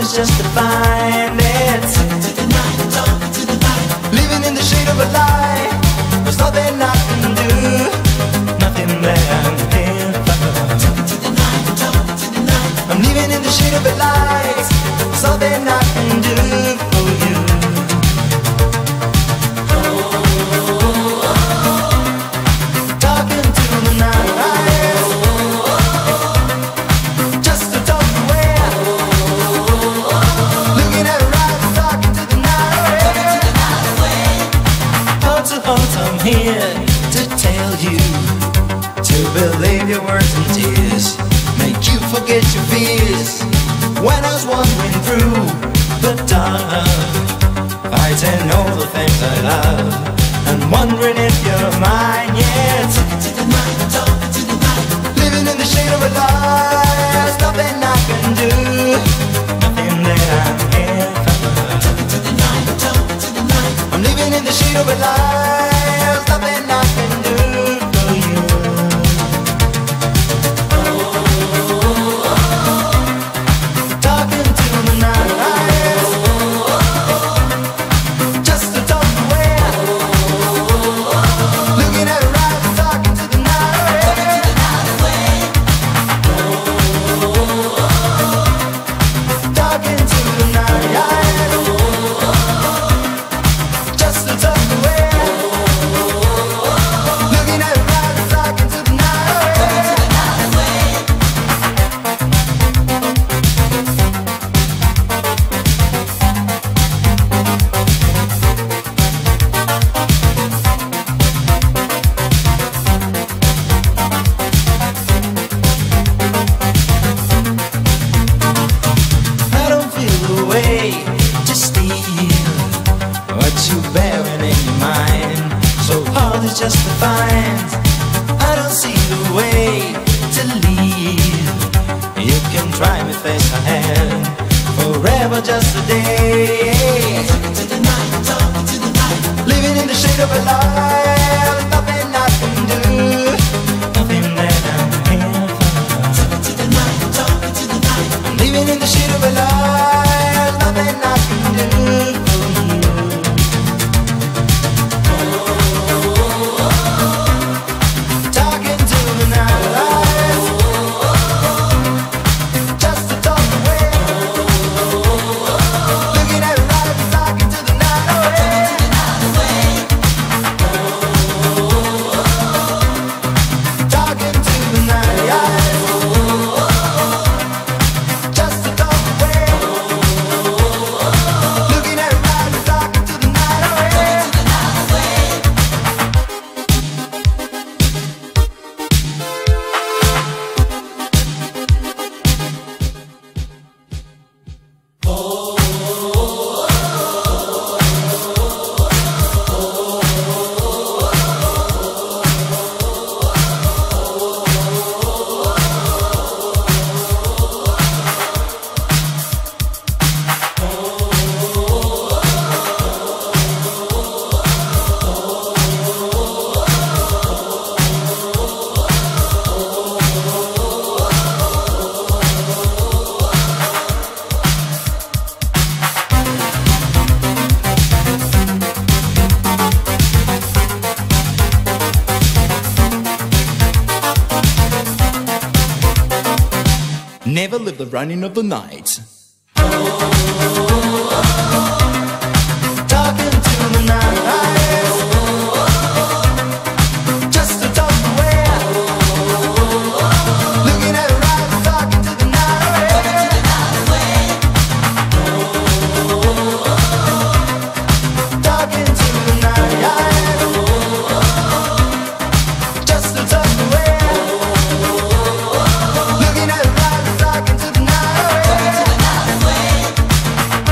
is just to find it. Living in the shade of a lie. There's nothing I can do, nothing that I can find. I'm living in the shade of a lie. There's nothing I can do for you. Talking to the night, just to talk away. Looking at her eyes, talking to the night. Heart to heart, I'm here to tell you to believe your words and tears, make you forget your fears. When I was wandering through the dark, fighting all the things I love, and wondering if you're mine yet. Living in the shade of a lie, there's nothing I can do, nothing that I can find. I'm living in the shade of a lie, there's nothing I can do for you. Talking to the night, just to talk away. Looking at her eyes, talking to the night. Talking to the night, just to talk away. Looking at her eyes, talking to the night. I don't feel the way to steal what you bearing in your mind. So hard it's just to find. I don't see the way to leave. You can try me face to hand, forever just a day. Living in the shade of a lie, there's nothing I can do, nothing that I can find. I'm living in the shade of a lie, there's nothing I can do for you. Talking to the night, just to talk away. Looking at her eyes, talking to the night. Talking to the night, just to talk away. Looking at her eyes, talking to the night. Never live the running of the night. Talking to the night, just to talk away. Looking at her eyes, talking to the night. Talking to the night, just to talk away. Looking at her eyes, talking to the night.